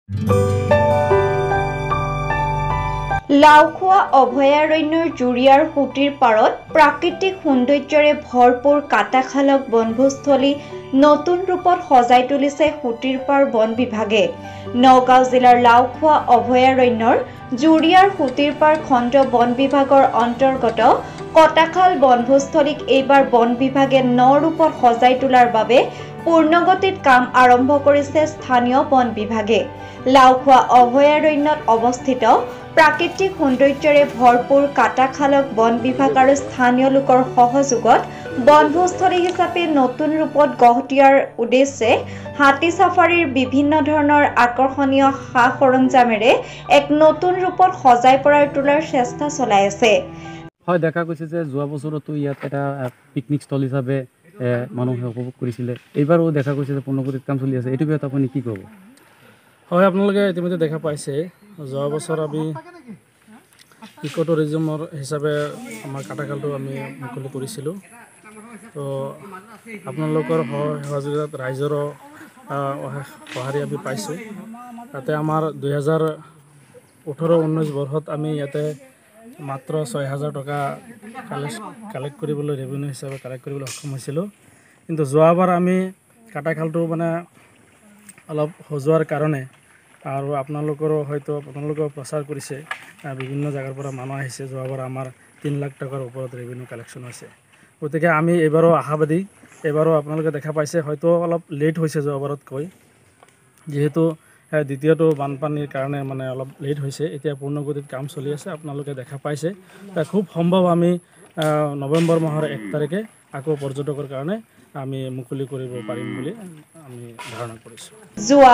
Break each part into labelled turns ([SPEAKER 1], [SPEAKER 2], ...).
[SPEAKER 1] লাওখোৱা অভয়াৰণ্যৰ জুৰিয়াৰ সুতিৰ পাৰত প্ৰাকৃতিক সৌন্দৰ্যৰে ভৰপূৰ কাটাখালক বনভোজস্থলী নতুন ৰূপত সজাই তুলিছে সুতিৰ পাৰ বন বিভাগে। নগাঁও জিলাৰ লাওখোৱা অভয়াৰণ্যৰ জুৰিয়াৰ সুতিৰ পাৰ খণ্ড বন বিভাগৰ অন্তৰ্গত কটাখাল বনভোজস্থলীক এইবাৰ বন বিভাগে ন ৰূপত সজাই তোলাৰ বাবে পূৰ্ণগতিত কাম আৰম্ভ কৰিছে স্থানীয় বন বিভাগে। লাওখোৱা অভয়াৰণ্যত অৱস্থিত প্ৰাকৃতিক সৌন্দৰ্যৰে ভৰপূৰ কাটাখালক বন বিভাগ আৰু স্থানীয় লোকৰ সহযোগত বনভোজস্থলী হিচাপে নতুন ৰূপত গঢ় দিয়াৰ উদ্দেশ্যে হাতী চাফাৰীৰ বিভিন্ন ধৰণৰ আকৰ্ষণীয় সা সৰঞ্জামেৰে এক নতুন ৰূপত সজাই পৰাই তোলাৰ চেষ্টা চলাই আছে।
[SPEAKER 2] হয়, দেখা গৈছে যে যোৱা বছৰতো ইয়াত এটা পিকনিক স্থল হিচাপে মানুহে উপভোগ কৰিছিলে। এইবাৰো দেখা গৈছে যে পূৰ্ণগতিত কাম চলি আছে। এইটো বিষয়ত আপুনি কি ক'ব?
[SPEAKER 3] হয়, আপোনালোকে ইতিমধ্যে দেখা পাইছে যোৱা বছৰ আমি ইক' টুৰিজমৰ হিচাপে আমাৰ কাটাখালটো আমি মুকলি কৰিছিলোঁ। তো আপোনালোকৰ সহযোগিতাত ৰাইজৰো সঁহাৰি আমি পাইছোঁ। তাতে আমাৰ 2018-19 বৰ্ষত আমি ইয়াতে মাত্ৰ 6,000 টকা কালেক্ট কৰিবলৈ ৰেভিনিউ হিচাপে কালেক্ট কৰিবলৈ সক্ষম হৈছিলোঁ। কিন্তু যোৱাবাৰ আমি কাটাখালটো মানে অলপ সজোৱাৰ কাৰণে আৰু আপোনালোকৰো হয়তো আপোনালোকেও প্ৰচাৰ কৰিছে, বিভিন্ন জেগাৰ পৰা মানুহ আহিছে। যোৱাবাৰ আমাৰ 3 লাখ টকাৰ ওপৰত ৰেভিনিউ কালেকশ্যন হৈছে। গতিকে আমি এইবাৰো আশাবাদী। এইবাৰো আপোনালোকে দেখা পাইছে হয়তো অলপ লেট হৈছে যোৱাবাৰতকৈ, যিহেতু দ্বিতীয়টো বানপানীৰ কাৰণে মানে অলপ লেট হৈছে। এতিয়া পূৰ্ণগতিত কাম চলি আছে, আপোনালোকে দেখা পাইছে। খুব সম্ভৱ আমি নৱেম্বৰ মাহৰ 1 তাৰিখে আকৌ পৰ্যটকৰ কাৰণে আমি মুকলি কৰিব পাৰিম বুলি আমি ধাৰণা কৰিছোঁ।
[SPEAKER 1] যোৱা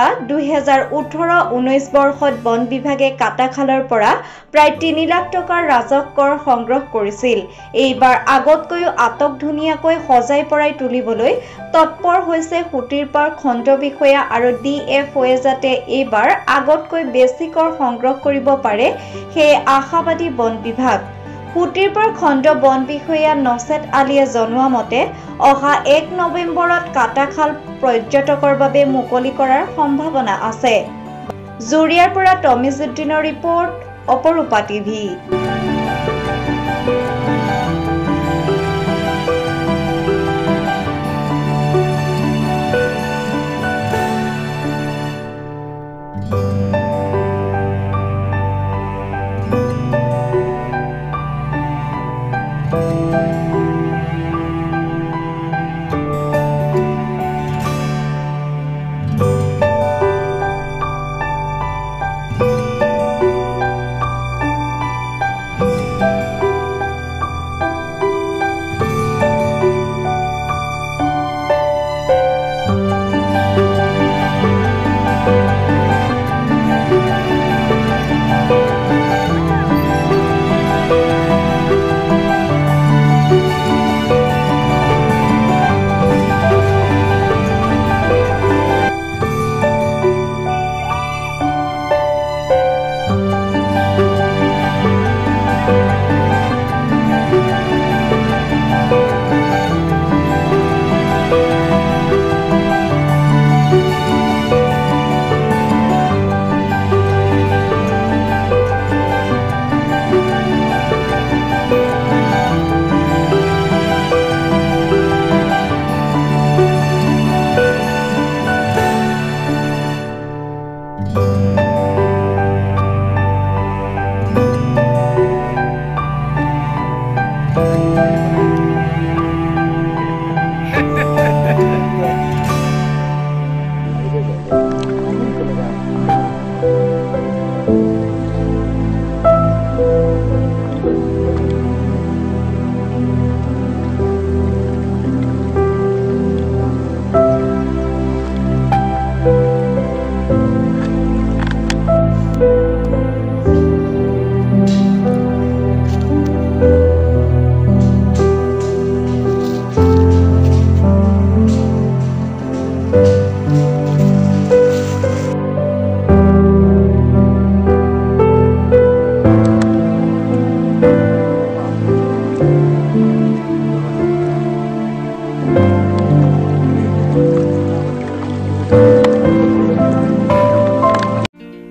[SPEAKER 1] 2018-19 বৰ্ষত বন বিভাগে কাটাখালৰ পৰা প্ৰায় 3 লাখ টকাৰ ৰাজহ কৰ সংগ্ৰহ কৰিছিল। এইবাৰ আগতকৈও আটকধুনীয়াকৈ সজাই পৰাই তুলিবলৈ তৎপৰ হৈছে সুতিৰ পাৰ খণ্ড বিষয়া আৰু DFOয়ে যাতে এইবাৰ আগতকৈ বেছি কৰ সংগ্ৰহ কৰিব পাৰে সেয়ে আশাবাদী বন বিভাগ। সুতিৰ পাৰ খণ্ড বন বিষয়া নছেট আলীয়ে জনোৱা মতে অহা 1 নৱেম্বৰত কাটাখাল পৰ্যটকৰ বাবে মুকলি কৰাৰ সম্ভাৱনা আছে। জুৰিয়াৰ পৰা তমিজুদ্দিনৰ ৰিপৰ্ট, অপৰূপা টিভি।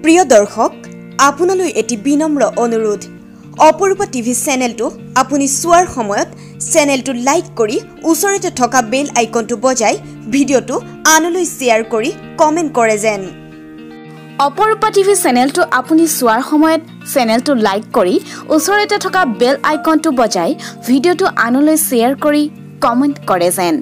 [SPEAKER 4] প্ৰিয় দৰ্শক আপোনালৈ এটি বিনম্ৰ অনুৰোধ অপৰূপা টিভি চেনেলটো আপুনি চোৱাৰ সময়ত চেনেলটো লাইক কৰি ওচৰতে থকা বেল আইকনটো বজাই ভিডিঅ'টো আনলৈ শ্বেয়াৰ কৰি কমেন্ট কৰে যেন
[SPEAKER 5] অপৰূপা টিভি চেনেলটো আপুনি চোৱাৰ সময়ত চেনেলটো লাইক কৰি ওচৰতে থকা বেল আইকনটো বজাই ভিডিঅ'টো আনলৈ শ্বেয়াৰ কৰি কমেন্ট কৰে যেন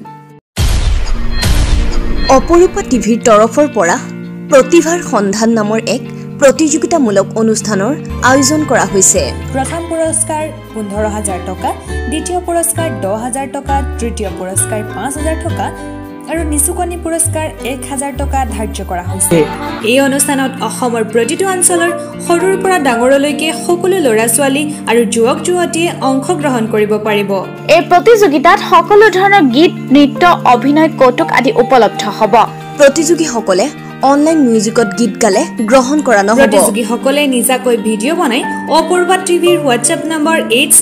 [SPEAKER 4] অপৰূপা টিভিৰ তৰফৰ পৰা প্ৰতিভাৰ সন্ধান নামৰ এক প্ৰতিযোগিতামূলক অনুষ্ঠানৰ আয়োজন কৰা হৈছে
[SPEAKER 6] প্ৰথম পুৰস্কাৰ 15,000 টকা দ্বিতীয় পুৰস্কাৰ 10,000 টকা তৃতীয় পুৰস্কাৰ 5,000 টকা আৰু নিচুকনি পুৰস্কাৰ 1,000 টকা ধাৰ্য কৰা হৈছে এই অনুষ্ঠানত অসমৰ প্ৰতিটো অঞ্চলৰ সৰুৰ পৰা ডাঙৰলৈকে সকলো ল'ৰা ছোৱালী আৰু যুৱক যুৱতীয়ে অংশগ্ৰহণ কৰিব পাৰিব
[SPEAKER 5] এই প্ৰতিযোগিতাত সকলো ধৰণৰ গীত নৃত্য অভিনয় কৌতুক আদি উপলব্ধ হ'ব
[SPEAKER 4] প্ৰতিযোগীসকলে অনলাইন মিউজিকত গীত গালে গ্ৰহণ কৰা নহ'ব
[SPEAKER 6] প্ৰতিযোগীসকলে নিজাকৈ ভিডিঅ' বনাই অপূৰ্বা টিভিৰ হোৱাটছএপ নম্বৰ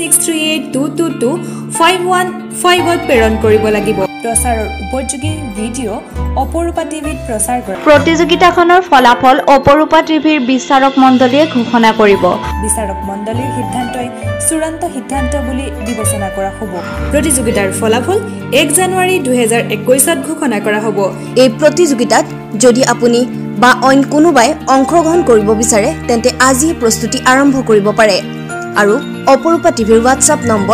[SPEAKER 6] 8638222515ত প্ৰেৰণ কৰিব লাগিব প্ৰচাৰৰ উপযোগী ভিডিঅ' অপূৰ্বা টিভিত প্ৰচাৰ কৰে
[SPEAKER 1] প্ৰতিযোগিতাখনৰ ফলাফল অপৰূপা টিভিৰ বিচাৰক মণ্ডলীয়ে ঘোষণা কৰিব
[SPEAKER 6] বিচাৰক মণ্ডলীৰ সিদ্ধান্তই চূড়ান্ত সিদ্ধান্ত বুলি বিবেচনা কৰা হ'ব প্ৰতিযোগিতাৰ ফলাফল 1 জানুৱাৰী 2021ত ঘোষণা কৰা হ'ব
[SPEAKER 4] এই প্ৰতিযোগিতাত যদি আপুনি বা অইন কোনোবাই অংশগ্ৰহণ কৰিব বিচাৰে তেন্তে আজিয়ে প্ৰস্তুতি আৰম্ভ কৰিব পাৰে আৰু অপৰূপা টিভিৰ হোৱাটছআপ নম্বৰ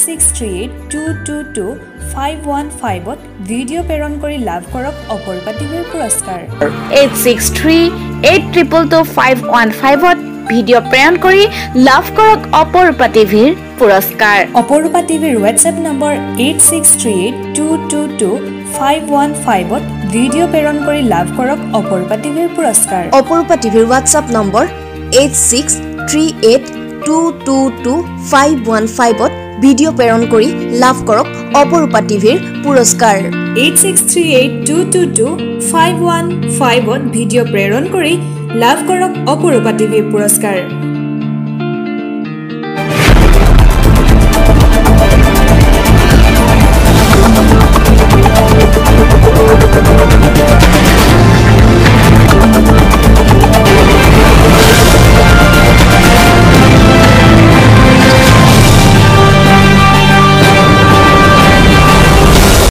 [SPEAKER 6] 8638222515ত ভিডিঅ' প্ৰেৰণ কৰি লাভ কৰক অপৰূপা টিভিৰ পুৰস্কাৰ
[SPEAKER 5] 8638222515ত ভিডিঅ' প্ৰেৰণ কৰি লাভ কৰক অপৰূপা টিভিৰ পুৰস্কাৰ
[SPEAKER 6] অপৰূপা টিভিৰ হোৱাটছএপ নম্বৰ 8638222515ত ভিডিঅ' প্ৰেৰণ কৰি লাভ কৰক অপৰূপা টিভিৰ পুৰস্কাৰ
[SPEAKER 4] অপৰূপা টিভিৰ হোৱাটছআপ নম্বৰ 8638222515ত ভিডিঅ' প্ৰেৰণ কৰি লাভ কৰক অপৰূপা টিভিৰ পুৰস্কাৰ
[SPEAKER 6] 8638222515ত ভিডিঅ' প্ৰেৰণ কৰি লাভ কৰক অপৰূপা টিভিৰ পুৰস্কাৰ